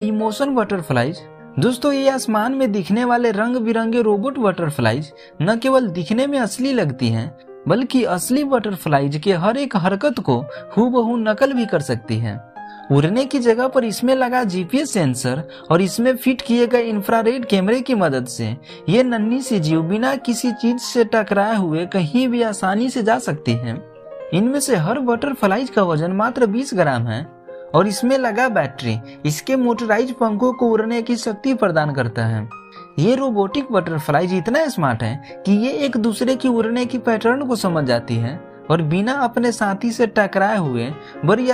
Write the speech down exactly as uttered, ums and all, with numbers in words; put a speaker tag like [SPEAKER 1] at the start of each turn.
[SPEAKER 1] Emotion butterflies. दोस्तों ये आसमान में दिखने वाले रंग बिरंगे रोबोट बटरफ्लाइज न केवल दिखने में असली लगती हैं, बल्कि असली बटरफ्लाइज के हर एक हरकत को हूबहू नकल भी कर सकती हैं। उड़ने की जगह पर इसमें लगा जीपीएस सेंसर और इसमें फिट किए गए इंफ्रारेड कैमरे की मदद से ये नन्ही सी जीव बिना किसी चीज से टकराए हुए कहीं भी आसानी से जा सकती हैं। इनमें से हर बटरफ्लाइज का वजन मात्र बीस ग्राम है और इसमें लगा बैटरी इसके मोटराइज पंखों को उड़ने की शक्ति प्रदान करता है। ये रोबोटिक बटरफ्लाइज इतना स्मार्ट है कि ये एक दूसरे की उड़ने की पैटर्न को समझ जाती है और बिना अपने साथी से टकराए हुए बड़ी